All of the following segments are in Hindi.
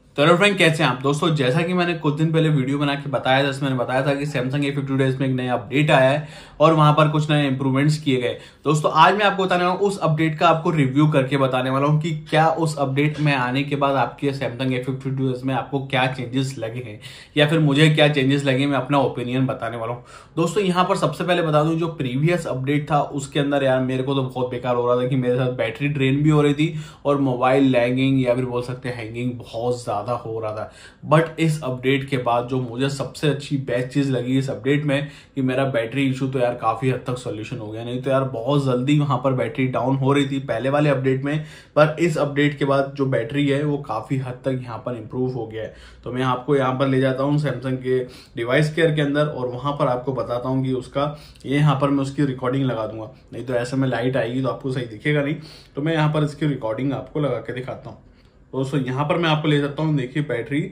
तो हेलो फ्रेंड, कैसे हैं आप दोस्तों। जैसा कि मैंने कुछ दिन पहले वीडियो बना के बताया था, मैंने बताया था कि सैमसंग A52 डेज में एक नया अपडेट आया है और वहां पर कुछ नए इंप्रूवमेंट्स किए गए। दोस्तों आज मैं आपको बताने वाला हूँ उस अपडेट का, आपको रिव्यू करके बताने वाला हूँ कि क्या उस अपडेट में आने के बाद आपके सैमसंग A52 डेज में आपको क्या चेंजेस लगे हैं या फिर मुझे क्या चेंजेस लगे। मैं अपना ओपिनियन बताने वाला हूँ। दोस्तों यहाँ पर सबसे पहले बता दूं, जो प्रीवियस अपडेट था उसके अंदर यार मेरे को तो बहुत बेकार हो रहा था कि मेरे साथ बैटरी ड्रेन भी हो रही थी और मोबाइल लैगिंग या फिर बोल सकते हैं हैंगिंग बहुत ज्यादा हो रहा था। बट इस अपडेट के बाद जो मुझे सबसे अच्छी बेस्ट चीज लगी इस अपडेट में कि मेरा बैटरी इशू तो यार काफी हद तक सॉल्यूशन हो गया। नहीं तो यार बहुत जल्दी वहां पर बैटरी डाउन हो रही थी पहले वाले अपडेट में, पर इस अपडेट के बाद जो बैटरी है वो काफी हद तक यहाँ पर इंप्रूव हो गया है। तो मैं आपको यहाँ पर ले जाता हूँ सैमसंग के डिवाइस केयर के अंदर और वहां पर आपको बताता हूँ कि उसका ये यहाँ पर मैं उसकी रिकॉर्डिंग लगा दूंगा, नहीं तो ऐसे में लाइट आएगी तो आपको सही दिखेगा नहीं। तो मैं यहाँ पर इसकी रिकॉर्डिंग आपको लगा के दिखाता हूँ। दोस्तों यहाँ पर मैं आपको ले जाता हूँ, देखिए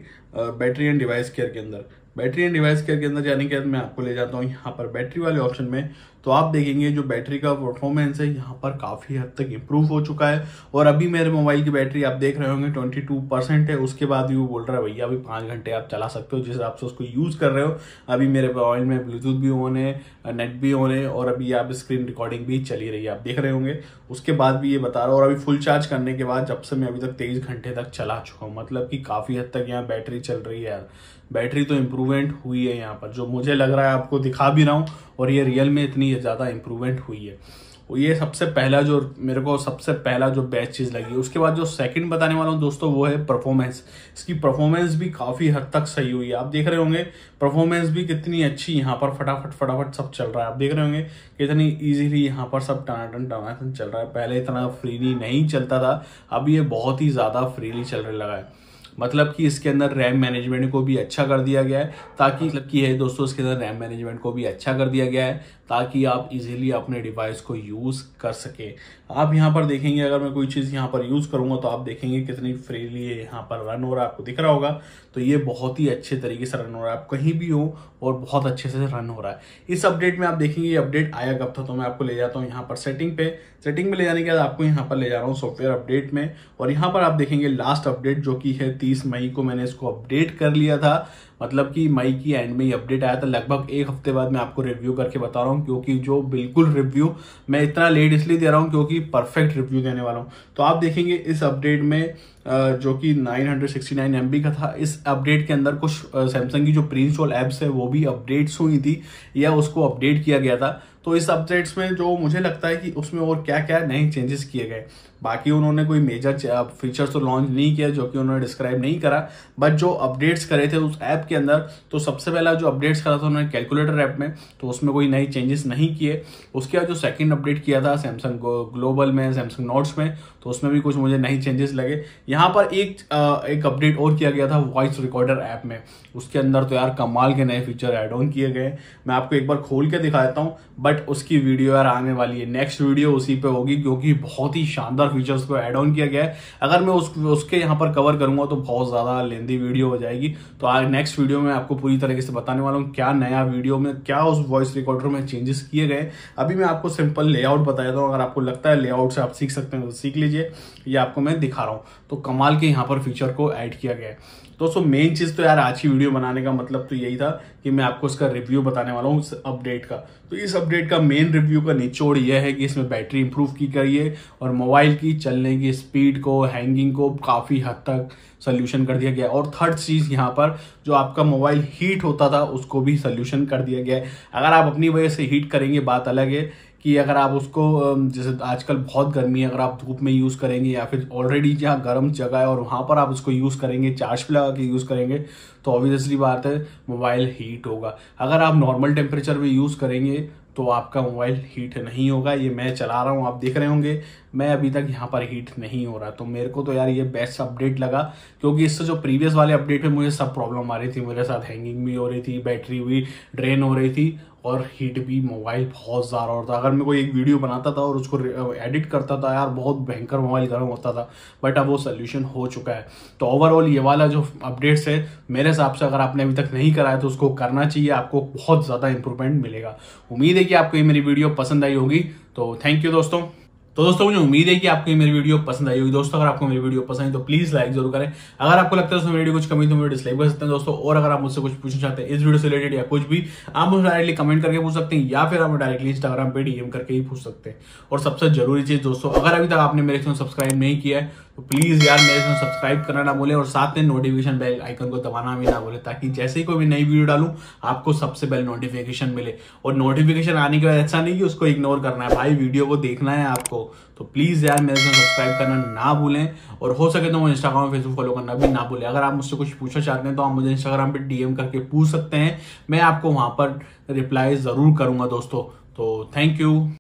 बैटरी एंड डिवाइस केयर के अंदर, बैटरी एंड डिवाइस केयर के अंदर जाने के बाद मैं आपको ले जाता हूँ यहाँ पर बैटरी वाले ऑप्शन में। तो आप देखेंगे जो बैटरी का परफॉर्मेंस है यहाँ पर काफी हद तक इंप्रूव हो चुका है। और अभी मेरे मोबाइल की बैटरी आप देख रहे होंगे 22% है। उसके बाद भी वो बोल रहा है भैया अभी 5 घंटे आप चला सकते हो जिस हिसाब से उसको यूज कर रहे हो। अभी मेरे मोबाइल में ब्लूटूथ भी ऑन है, नेट भी ऑन है और अभी आप स्क्रीन रिकॉर्डिंग भी चली रही है, आप देख रहे होंगे। उसके बाद भी ये बता रहा हूँ और अभी फुल चार्ज करने के बाद जब से मैं अभी तक 23 घंटे तक चला चुका हूँ, मतलब कि काफी हद तक यहाँ बैटरी चल रही है यार। बैटरी तो इंप्रूवमेंट हुई है यहाँ पर, जो मुझे लग रहा है आपको दिखा भी रहा हूँ और ये रियल में इतनी ज्यादा इंप्रूवमेंट हुई है। ये सबसे पहला जो मेरे को सबसे पहला जो बेस्ट चीज लगी। उसके बाद जो सेकंड बताने वाला हूँ दोस्तों वो है परफॉर्मेंस। इसकी परफॉर्मेंस भी काफी हद तक सही हुई है, आप देख रहे होंगे परफॉर्मेंस भी कितनी अच्छी यहाँ पर फटाफट सब चल रहा है। आप देख रहे होंगे कितनी इजीली यहाँ पर सब टनाटन चल रहा है। पहले इतना फ्रीली नहीं चलता था, अब ये बहुत ही ज्यादा फ्रीली चलने लगा है। मतलब कि इसके अंदर रैम मैनेजमेंट को भी अच्छा कर दिया गया है, ताकि मतलब कि है दोस्तों इसके अंदर रैम मैनेजमेंट को भी अच्छा कर दिया गया है ताकि आप इजीली अपने डिवाइस को यूज कर सके। आप यहाँ पर देखेंगे अगर मैं कोई चीज यहाँ पर यूज करूंगा तो आप देखेंगे कितनी फ्रीली यहाँ पर रन हो रहा है, आपको दिख रहा होगा। तो ये बहुत ही अच्छे तरीके से रन हो रहा है, आप कहीं भी हो और बहुत अच्छे से रन हो रहा है। इस अपडेट में आप देखेंगे ये अपडेट आया कब था, तो मैं आपको ले जाता हूँ यहाँ पर सेटिंग में ले जाने के बाद आपको यहाँ पर ले जा रहा हूँ सॉफ्टवेयर अपडेट में। और यहाँ पर आप देखेंगे लास्ट अपडेट जो कि है 30 मई को मैंने इसको अपडेट कर लिया था, मतलब कि मई की एंड में ही अपडेट आया था। लगभग एक हफ्ते बाद मैं आपको रिव्यू करके बता रहा हूँ, क्योंकि जो बिल्कुल रिव्यू मैं इतना लेट इसलिए दे रहा हूँ क्योंकि परफेक्ट रिव्यू देने वाला हूँ। तो आप देखेंगे इस अपडेट में जो कि 969 MB का था, इस अपडेट के अंदर कुछ सैमसंग की जो प्री इंस्टॉल एप्स है वो भी अपडेट्स हुई थी या उसको अपडेट किया गया था। तो इस अपडेट्स में जो मुझे लगता है कि उसमें और क्या क्या नए चेंजेस किए गए। बाकी उन्होंने कोई मेजर फीचर्स तो लॉन्च नहीं किया जो कि उन्होंने डिस्क्राइब नहीं करा, बट जो अपडेट्स करे थे उस ऐप के अंदर, तो सबसे पहला जो अपडेट्स करा था उन्होंने कैलकुलेटर ऐप में, तो उसमें कोई नई चेंजेस नहीं किए। उसके बाद जो सेकंड अपडेट किया था सैमसंग ग्लोबल में, सैमसंग नोट्स में, तो उसमें भी कुछ मुझे नई चेंजेस लगे। यहाँ पर एक अपडेट और किया गया था वॉइस रिकॉर्डर ऐप में, उसके अंदर तो यार कमाल के नए फीचर एड ऑन किए गए। मैं आपको एक बार खोल के दिखा देता हूँ, बट उसकी वीडियो यार आने वाली है, नेक्स्ट वीडियो उसी पे होगी क्योंकि बहुत ही शानदार फीचर्स को ऐड ऑन किया गया है। अगर मैं उसके यहाँ पर कवर करूंगा तो बहुत ज्यादा लेंदी वीडियो हो जाएगी। तो आज नेक्स्ट वीडियो में आपको पूरी तरीके से बताने वाला हूँ क्या नया वीडियो में क्या उस वॉइस रिकॉर्डर में चेंजेस किए गए। अभी मैं आपको सिंपल लेआउट बता देता हूँ, अगर आपको लगता है लेआउट से आप सीख सकते हैं तो सीख लीजिए, ये आपको मैं दिखा रहा हूँ। तो कमाल के यहाँ पर फीचर को ऐड किया गया है। दोस्तों मेन चीज तो यार आज की वीडियो बनाने का मतलब तो यही था कि मैं आपको इसका रिव्यू बताने वाला हूँ इस अपडेट का। तो इस अपडेट का मेन रिव्यू का निचोड़ यह है कि इसमें बैटरी इंप्रूव की गई है और मोबाइल की चलने की स्पीड को, हैंगिंग को काफी हद तक सोल्यूशन कर दिया गया। और थर्ड चीज यहाँ पर जो आपका मोबाइल हीट होता था उसको भी सोल्यूशन कर दिया गया है। अगर आप अपनी वजह से हीट करेंगे बात अलग है, कि अगर आप उसको जैसे आजकल बहुत गर्मी है, अगर आप धूप में यूज करेंगे या फिर ऑलरेडी जहाँ गर्म जगह है और वहां पर आप उसको यूज करेंगे, चार्ज पे लगा के यूज करेंगे, तो ऑब्वियसली बात है मोबाइल हीट होगा। अगर आप नॉर्मल टेम्परेचर में यूज करेंगे तो आपका मोबाइल हीट नहीं होगा। ये मैं चला रहा हूँ, आप देख रहे होंगे मैं अभी तक यहाँ पर हीट नहीं हो रहा। तो मेरे को तो यार ये बेस्ट अपडेट लगा, क्योंकि इससे जो प्रीवियस वाले अपडेट में मुझे सब प्रॉब्लम आ रही थी, मेरे साथ हैंगिंग भी हो रही थी, बैटरी भी ड्रेन हो रही थी और हीट भी मोबाइल बहुत ज्यादा हो रहा था। अगर मैं कोई एक वीडियो बनाता था और उसको एडिट करता था यार बहुत भयंकर मोबाइल गर्म होता था, बट अब वो सोल्यूशन हो चुका है। तो ओवरऑल ये वाला जो अपडेट्स है मेरे हिसाब से अगर आपने अभी तक नहीं करा है तो उसको करना चाहिए, आपको बहुत ज्यादा इंप्रूवमेंट मिलेगा। उम्मीद है कि आपको ये मेरी वीडियो पसंद आई होगी। तो थैंक यू दोस्तों। तो दोस्तों मुझे उम्मीद है कि आपको मेरी वीडियो पसंद आई होगी। दोस्तों अगर आपको मेरी वीडियो पसंद आई तो प्लीज लाइक जरूर करें। अगर आपको लगता है उसमें वीडियो कुछ कमी तो मेरे डिसलाइक कर सकते हैं दोस्तों। और अगर आप मुझसे कुछ पूछना चाहते हैं इस वीडियो से रिलेटेड या कुछ भी, आप मुझे डायरेक्टली कमेंट करके पूछ सकते हैं या फिर आप डायरेक्टली इंस्टाग्राम पे डीएम करके ही पूछ सकते हैं। और सबसे जरूरी चीज दोस्तों, अगर अभी तक आपने मेरे चैनल सब्सक्राइब नहीं किया है तो प्लीज यार मेरे चैनल सब्सक्राइब करना ना भूलें और साथ में नोटिफिकेशन बेल आइकन को दबाना भी ना भूलें, ताकि जैसे ही कोई भी नई वीडियो डालूं आपको सबसे पहले नोटिफिकेशन मिले। और नोटिफिकेशन आने के बाद ऐसा नहीं कि उसको इग्नोर करना है, भाई वीडियो को देखना है आपको। तो प्लीज यार मेरे चैनल सब्सक्राइब करना ना भूलें और हो सके तो मुझे इंस्टाग्राम फेसबुक फॉलो करना भी ना भूलें। अगर आप मुझसे कुछ पूछना चाहते हैं तो आप मुझे इंस्टाग्राम पे डीएम करके पूछ सकते हैं, मैं आपको वहां पर रिप्लाई जरूर करूंगा दोस्तों। तो थैंक यू।